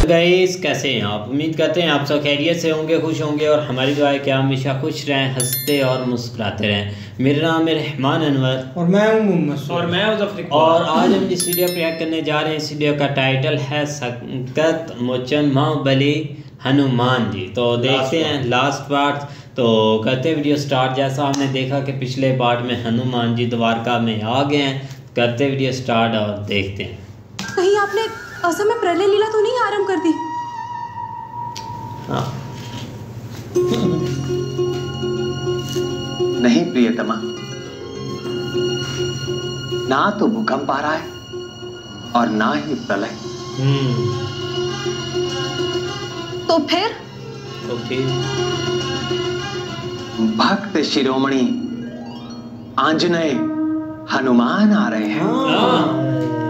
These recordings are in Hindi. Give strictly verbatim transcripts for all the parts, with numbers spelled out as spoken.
गाइस, कैसे हैं आप? उम्मीद करते हैं आप सब खैरियत से होंगे, खुश होंगे और हमारी दुआ है कि आप हमेशा खुश रहें, हंसते और मुस्कुराते रहें। मेरा नाम है रहमान अनवर और मैं हूं मोहम्मद और मैं हूं ज़फर। और आज हम जिस वीडियो पे रिएक्ट करने जा रहे हैं, इस वीडियो का टाइटल है संकट मोचन महाबली हनुमान जी। तो देखते हैं लास्ट पार्ट। तो करते वीडियो स्टार्ट। जैसा हमने देखा कि पिछले पार्ट में हनुमान जी द्वारका में आ गए हैं, करते वीडियो स्टार्ट और देखते हैं। कहीं आपने असमय प्रलय लीला तो नहीं आरंभ कर दी? हाँ। नहीं प्रियतमा, ना तो भूकंप आ रहा है और ना ही प्रलय। तो फिर तो फिर भक्त शिरोमणि आंजनेय हनुमान आ रहे हैं। हाँ।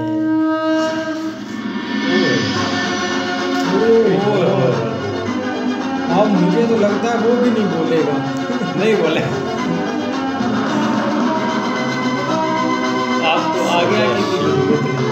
अब मुझे तो लगता है वो भी नहीं बोलेगा। नहीं बोले आप तो आगे आगे की जरूरत नहीं।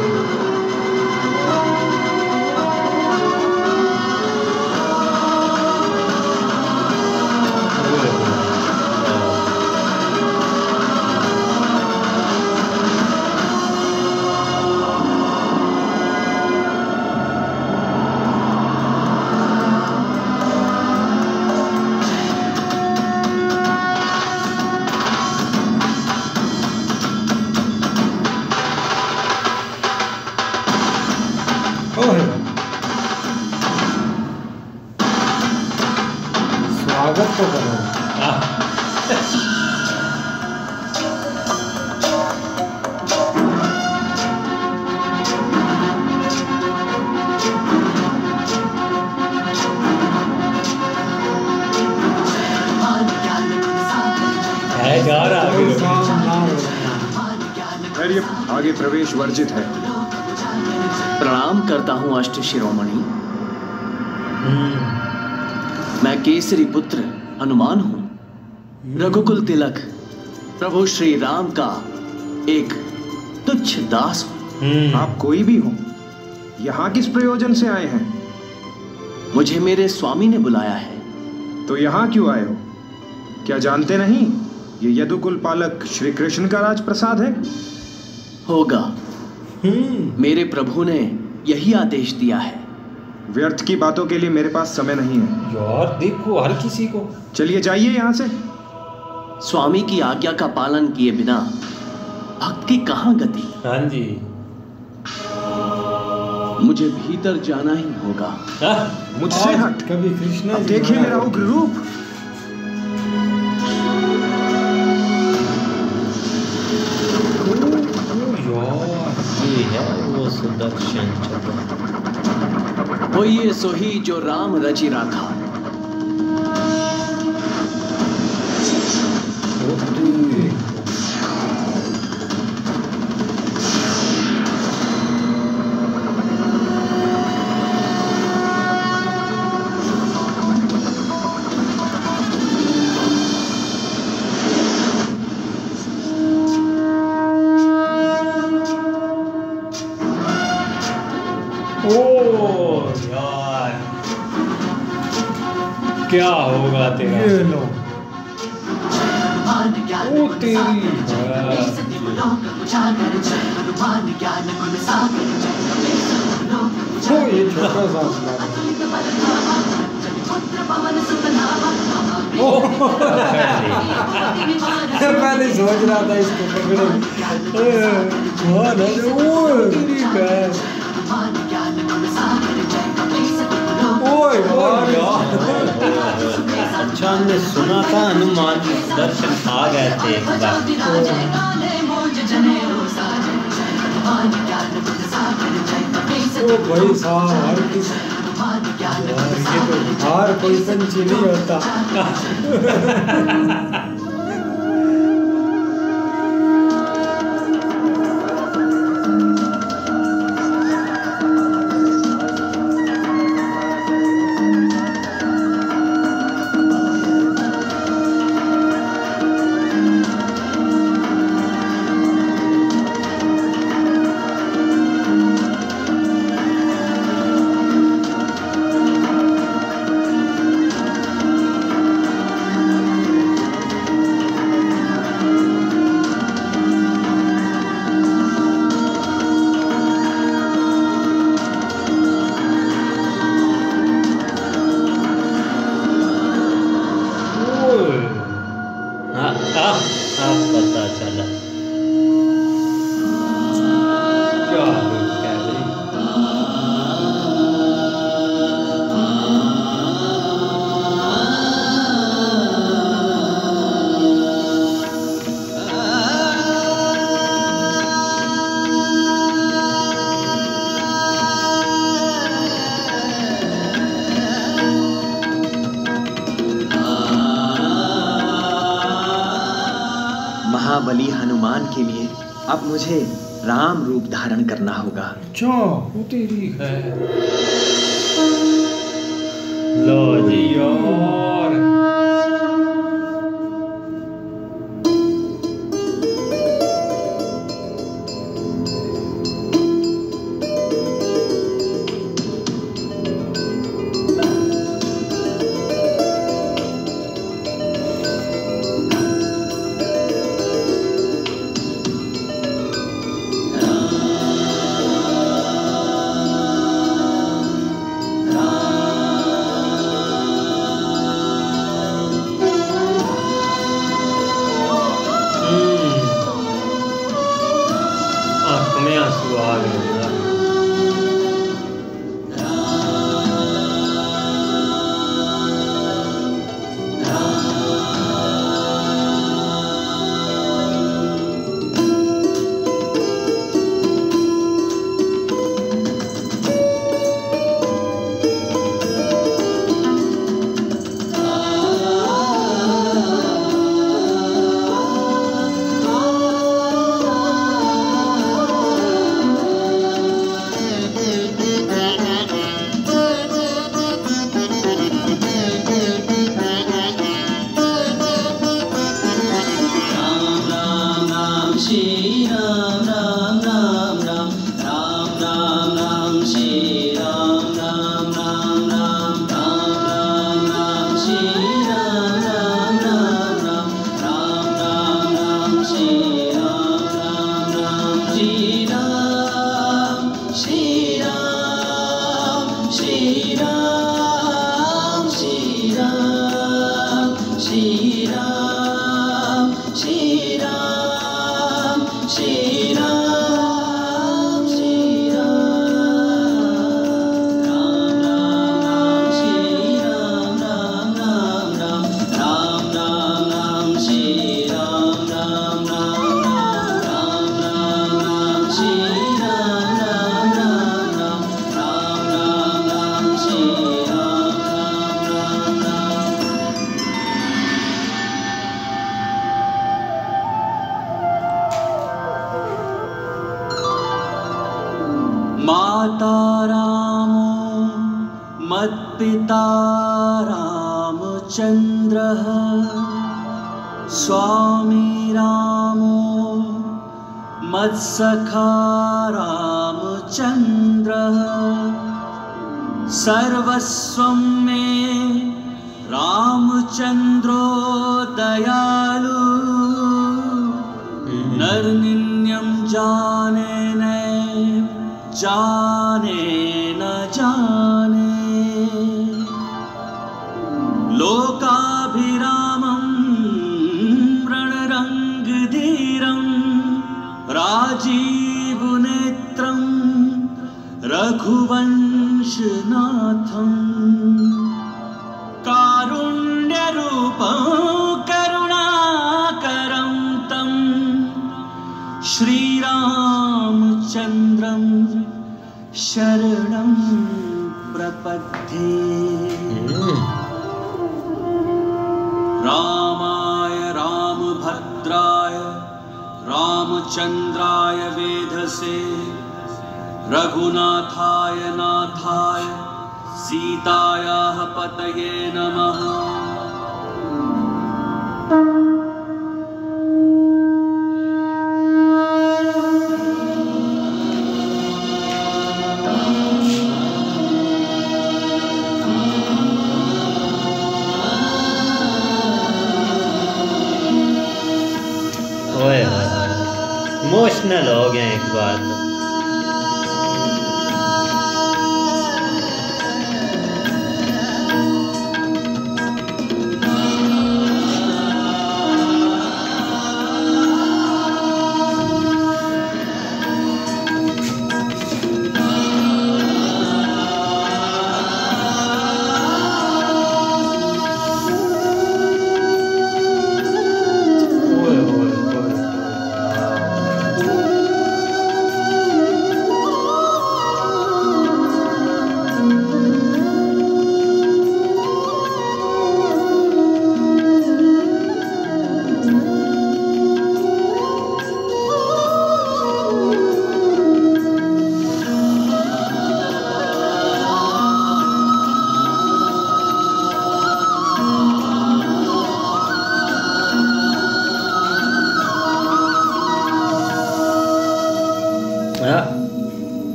स्वागत तो करो। है जा रहा है कोई काम ना हो। खैर, आगे प्रवेश वर्जित है। प्रणाम करता हूं अष्ट शिरोमणि। मैं केसरी पुत्र हनुमान हूं, रघुकुल तिलक प्रभु श्री राम का एक तुच्छ दास हूं। आप कोई भी हो, यहाँ किस प्रयोजन से आए हैं? मुझे मेरे स्वामी ने बुलाया है। तो यहाँ क्यों आए हो? क्या जानते नहीं ये यदुकुल पालक श्री कृष्ण का राजप्रसाद है? होगा। मेरे प्रभु ने यही आदेश दिया है। व्यर्थ की बातों के लिए मेरे पास समय नहीं है। यार देखो, हर किसी को चलिए जाइए यहाँ से। स्वामी की आज्ञा का पालन किए बिना भक्त की कहाँ गति। हाँ जी। मुझे भीतर जाना ही होगा। मुझसे हट। कभी कृष्णा अब जी देखिए बना मेरा रहे उग्र रूप। ये है वो सुदर्शन चक्र। वो ये सोही जो राम रचि राखा। ओ यार, क्या होगा तेरा? ये लो। ओ तेरी ओ ये छोटा सा मैं नहीं सोच रहा था इसको पकड़े। ओए अच्छा, हमने सुना था हनुमान जी दर्शन आ गए थे एक बार। ओ भाई साहब, हर किसी ये तो हर कोई पंछी नहीं होता। पता चला। क्या लोग कह रहे हैं। महाबली हनुमान के लिए अब मुझे राम रूप धारण करना होगा। अच्छा वो तेरी है। लो जी यार आंसू आ गए। माता रामो मत्पिता रामचन्द्रः स्वामी रामो मत्सखा रामचन्द्रः सर्वस्वं मे रामचन्द्रो दयालु नरनिन्यं जाने न जाने न जाने लोकाभिरामं रणरङ्गधीरं राजीवनेत्रं रघुवंशनाथं कारुण्यरूपं करुणाकरं तं श्रीरामचन्द्रं शरणं प्रपद्ये। रामाय रामभद्राय रामचन्द्राय वेधसे रघुनाथाय नाथाय सीतायाः पतये नमः। इमोशनल हो गए एक बार तो।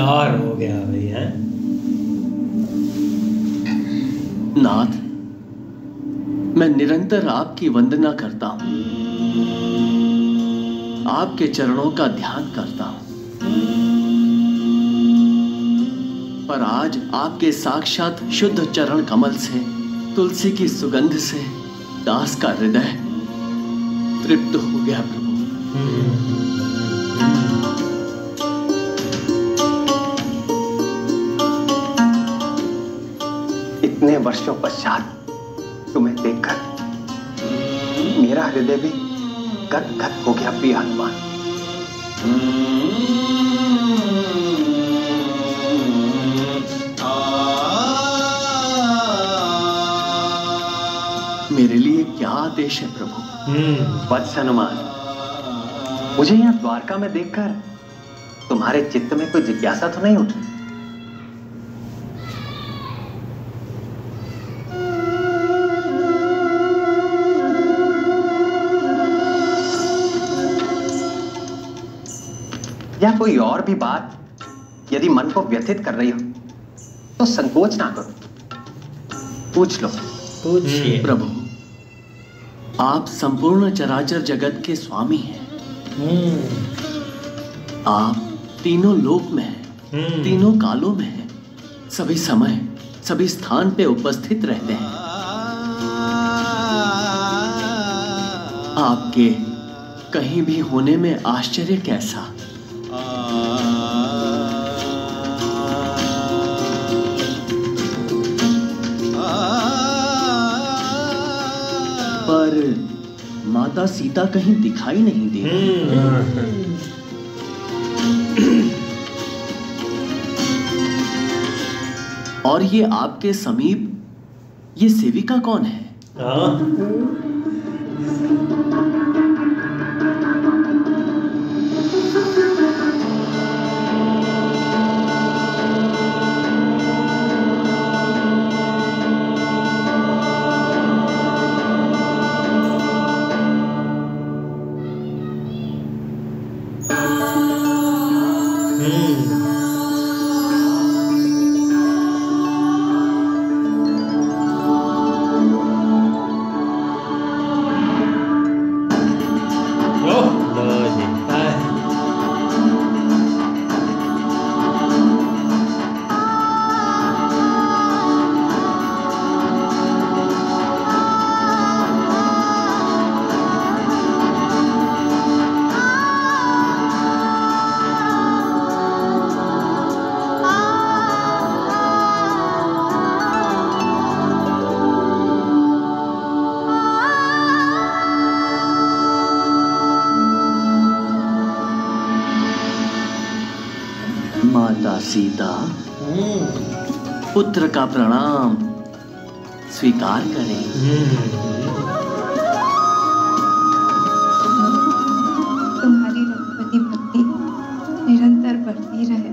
प्यार हो गया भाई है। नाथ, मैं निरंतर आपकी वंदना करता हूं, आपके चरणों का ध्यान करता हूं, पर आज आपके साक्षात शुद्ध चरण कमल से, तुलसी की सुगंध से दास का हृदय तृप्त हो गया प्रभु। इतने वर्षों पश्चात तुम्हें देखकर मेरा हृदय भी गद गद हो गया प्रिय हनुमान। मेरे लिए क्या आदेश है प्रभु? वत्स हनुमान, मुझे यहाँ द्वारका में देखकर तुम्हारे चित्त में कोई जिज्ञासा तो नहीं उठी? या कोई और भी बात यदि मन को व्यथित कर रही हो तो संकोच ना करो, पूछ लो। पूछिए प्रभु, आप संपूर्ण चराचर जगत के स्वामी हैं। आप तीनों लोक में हैं, तीनों कालों में हैं, सभी समय सभी स्थान पे उपस्थित रहते हैं। आपके कहीं भी होने में आश्चर्य कैसा? पर माता सीता कहीं दिखाई नहीं दे रही। और ये आपके समीप ये सेविका कौन है? माता सीता, पुत्र का प्रणाम स्वीकार करें। तुम्हारी रघुपति भक्ति निरंतर बढ़ती रहे।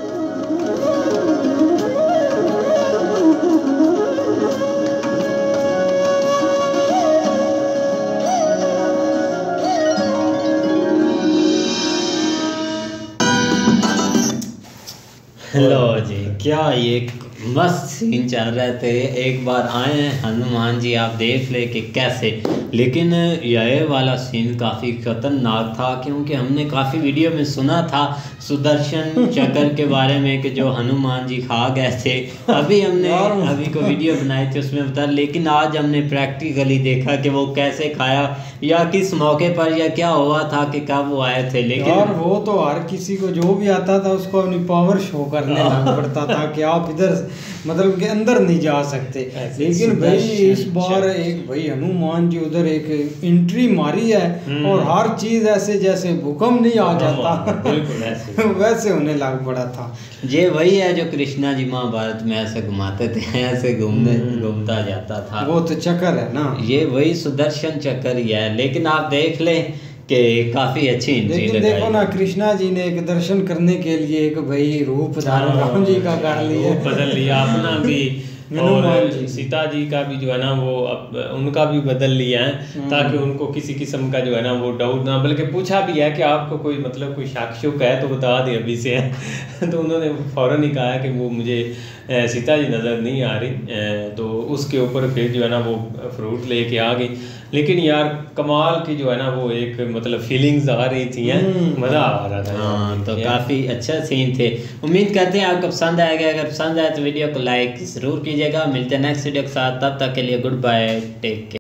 लो जी, क्या ये मस्त सीन चल रहे थे। एक बार आए हैं हनुमान जी, आप देख ले कि कैसे, लेकिन यह वाला सीन काफ़ी खतरनाक था, क्योंकि हमने काफ़ी वीडियो में सुना था सुदर्शन चक्र के बारे में कि जो हनुमान जी खा गए थे। अभी हमने अभी को वीडियो बनाई थी उसमें बता, लेकिन आज हमने प्रैक्टिकली देखा कि वो कैसे खाया या किस मौके पर या क्या हुआ था कि कब वो आए थे। लेकिन यार वो तो हर किसी को जो भी आता था उसको अपनी पावर शो करने लग पड़ता था कि आप इधर मतलब के अंदर नहीं जा सकते। लेकिन भाई इस बार एक भाई हनुमान जी उधर एक एंट्री मारी है और हर चीज ऐसे जैसे भूकंप नहीं आ जाता बिल्कुल ऐसे वैसे होने लग पड़ा था। ये वही है जो कृष्णा जी महाभारत में ऐसे घुमाते थे, ऐसे घूमने घूमता जाता था। वो तो चक्कर है ना, ये वही सुदर्शन चक्कर ही है। लेकिन आप देख ले कि काफी अच्छी एंट्री लेकिन लगाई। देखो ना, कृष्णा जी ने एक दर्शन करने के लिए एक भाई रूप धारण राम जी का कर लिया, बदल लिया अपना भी हनुमान जी। और सीता जी का भी जो है ना वो अब उनका भी बदल लिया है ताकि उनको किसी किस्म का जो है ना वो डाउट ना, बल्कि पूछा भी है कि आपको कोई मतलब कोई शक शुक है तो बता दे अभी से है तो उन्होंने फ़ौरन ही कहा कि वो मुझे सीता जी नज़र नहीं आ रही, तो उसके ऊपर फिर जो है ना वो फ्रूट लेके आ गई। लेकिन यार कमाल की जो है ना वो एक मतलब फीलिंग्स आ रही थी, मज़ा आ रहा था। हाँ तो काफ़ी अच्छा सीन थे। उम्मीद करते हैं आपको पसंद आएगा, अगर पसंद आए तो वीडियो को लाइक ज़रूर कीजिएगा। मिलते हैं नेक्स्ट वीडियो के साथ, तब तक के लिए गुड बाय, टेक केयर।